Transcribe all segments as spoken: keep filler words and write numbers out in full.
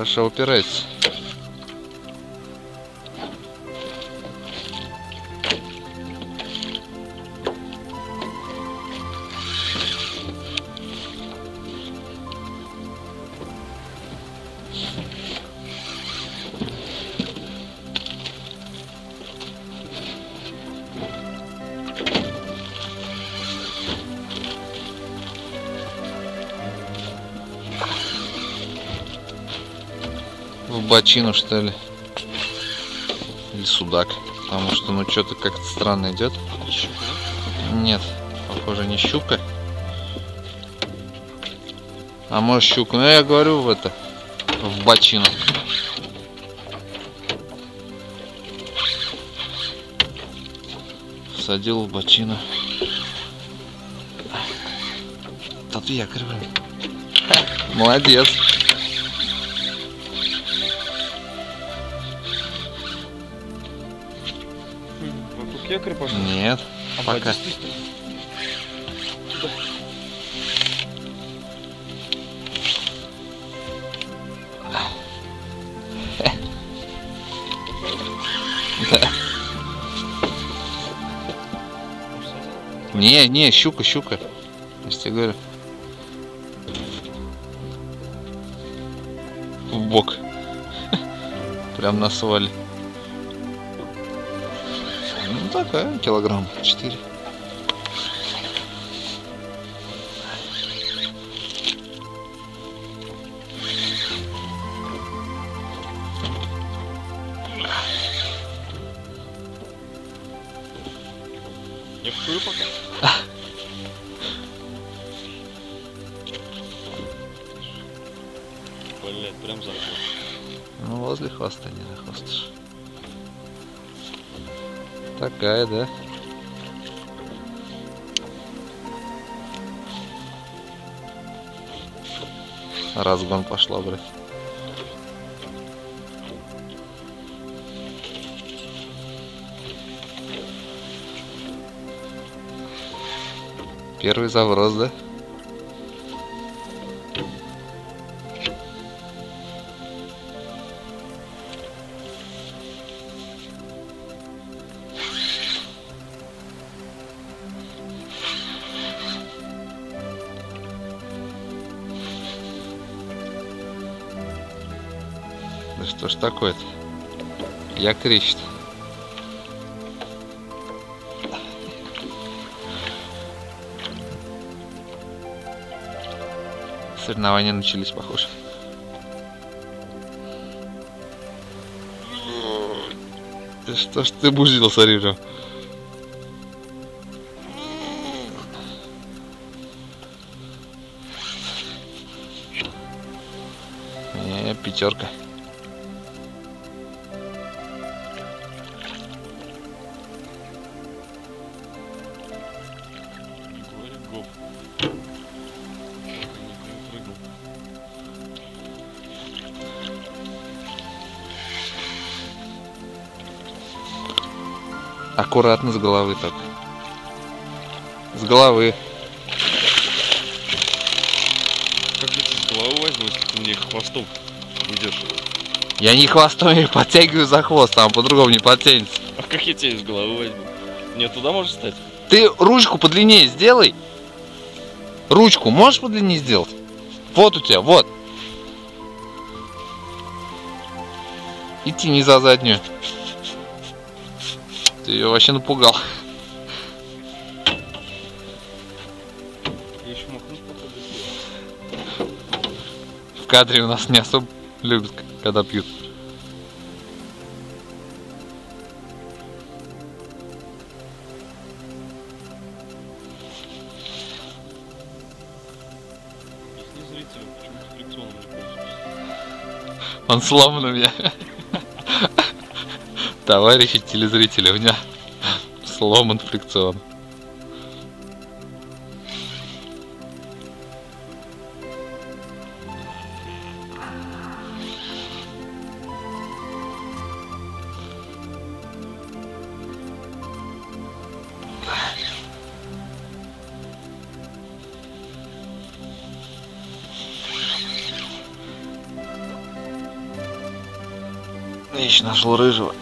Хорошо упирается. В бочину, что ли? Или судак? Потому что, ну, что-то как-то странно идет. Нет, похоже, не щука. А может щука? Ну, я говорю в это, в бочину. Всадил в бочину. Тут якорь. Молодец. Вокруг якоря пошел? Нет, а пока. Да. Не, не, щука, щука. Я же тебе говорю. В бок. Прям на свале. Ну такая, килограмм четыре. Не вкую пока. Блять, прям за хвост. Ну возле хвоста, не на хвост. Такая, да? Разгон пошла, брат. Первый заброс, да? Да что ж такое-то? Якорищ-то. Соревнования начались, похоже. Да что ж ты бузил, смотри же. Не, пятерка. Аккуратно с головы так. С головы. Как я тебя с головы возьму, если ты мне хвостом идешь? Я не хвостом, я подтягиваю за хвост, там по-другому не подтянется. А как я тебя с головы возьму? Мне туда можешь стать? Ты ручку подлиннее сделай. Ручку можешь подлиннее сделать? Вот у тебя, вот. Идти не за заднюю. Ты ее вообще напугал. Я еще махнуть походу. В кадре у нас не особо любят, когда пьют. Если зрители, почему-то фрикционом не пользуешься. Он сломан у меня. Товарищи телезрители, у меня сломан фрикцион. Ищ, нашел рыжего.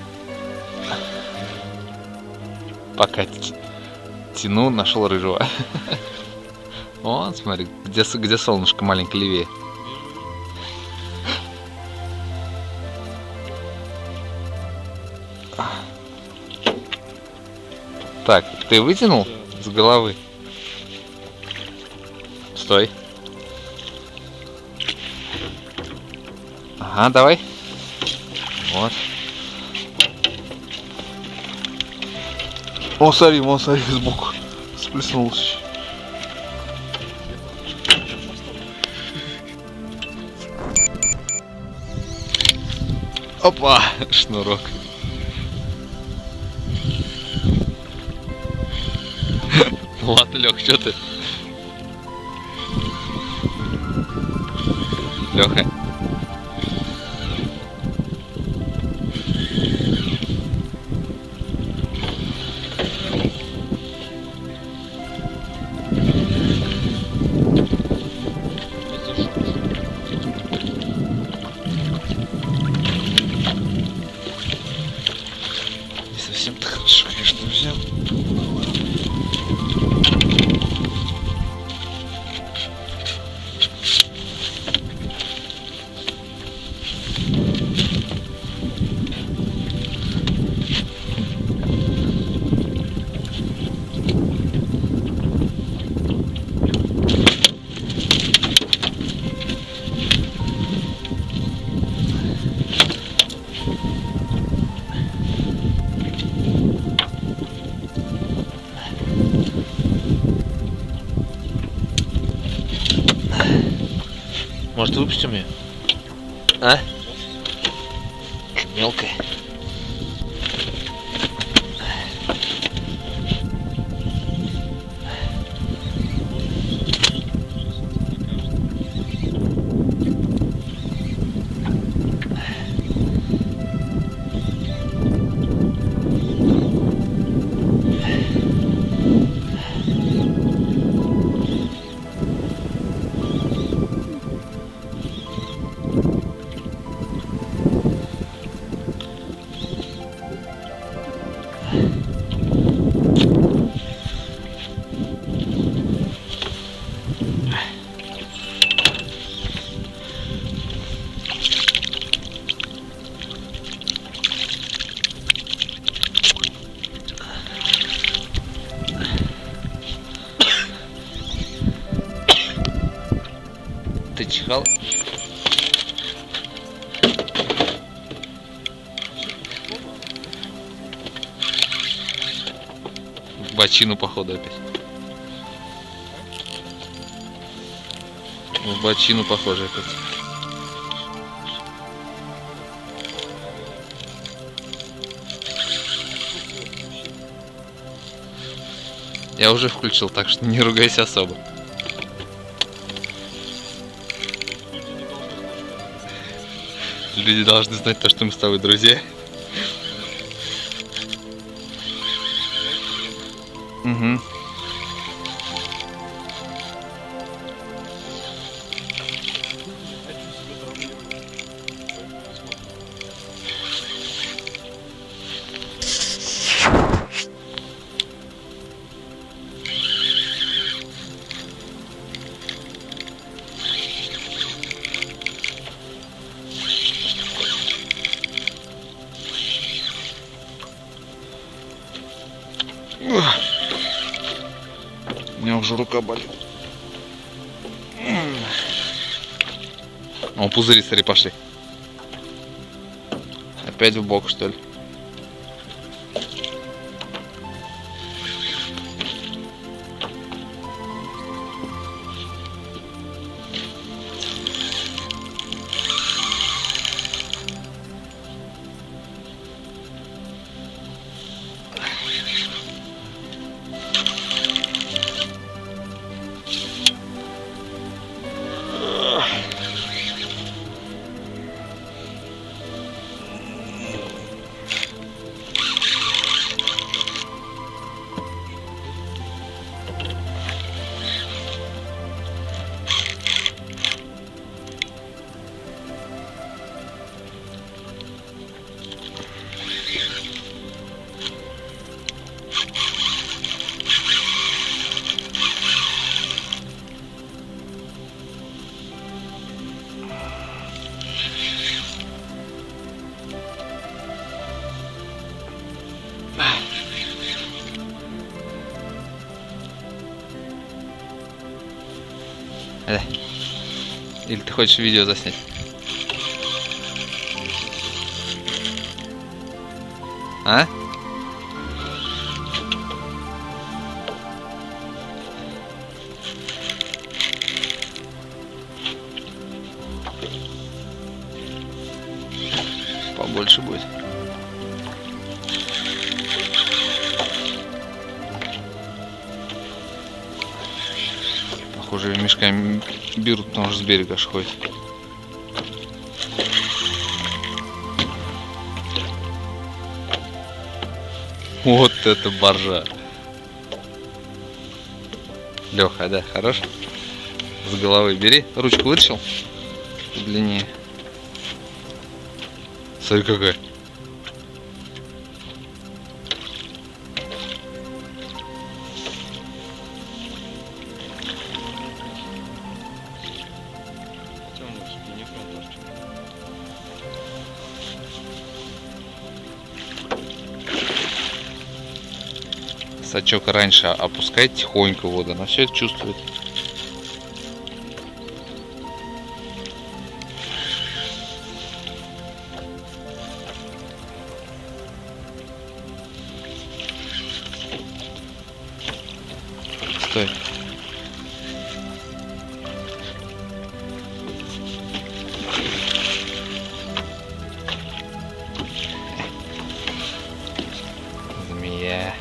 Пока тяну, нашел рыжего. Вон, смотри, где, где солнышко маленько левее. Так, ты вытянул с головы? Стой. Ага, давай. Вот. О, смотри, о, смотри, сбоку сплеснулся. Опа, шнурок. Ладно, Лех, что ты? Леха. Не совсем-то хорошо, конечно, взял. Может, выпустим ее? А? Мелкая. Ты чихал? В бочину, походу, опять. В бочину, похоже, опять. Я уже включил, так что не ругайся особо. Люди должны знать то, что мы с тобой друзья. Угу. У меня уже рука болит. О, пузыри, смотри, пошли. Опять в бок, что ли? Айда. Или ты хочешь видео заснять? А? Побольше будет. Похоже, мешками берут, потому что с берега аж ходит. Вот это боржа. Леха, да, хорош? С головы бери. Ручку вытащил? Длиннее. Смотри, какая. Сачок раньше опускает тихонько воду, она все это чувствует. Стой. Змея.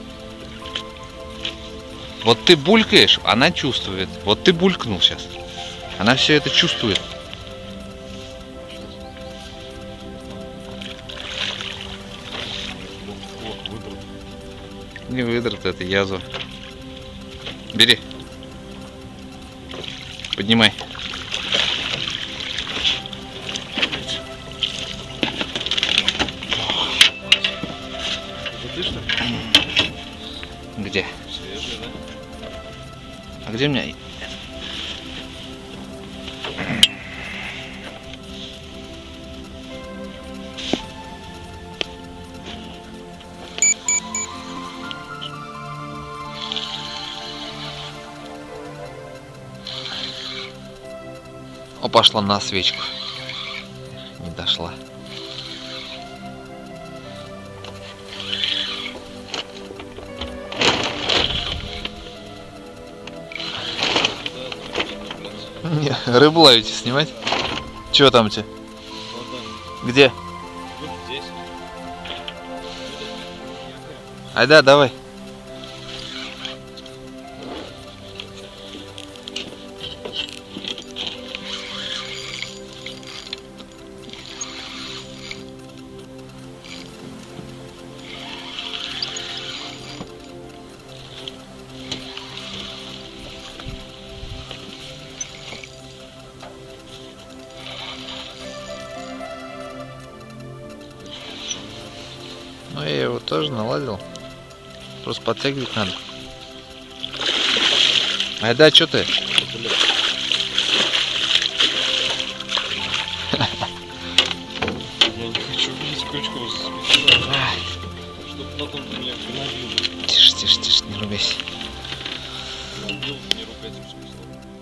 Вот ты булькаешь, она чувствует. Вот ты булькнул сейчас. Она все это чувствует. Не выдрот, это язва. Бери. Поднимай. Где? Свежий, да? А где у меня? О, пошла на свечку. Не дошла. Не, рыбу ловите, снимать? Чего там у тебя? Где? Вот здесь. Айда, давай. Ну, я его тоже наладил. Просто подтягивать надо. Айда, что ты? Я не хочу видеть крючком за спиной. Чтоб потом меня гнобил. Тише, тише, тише, не ругайся. Гнобил, не ругать, в смысле.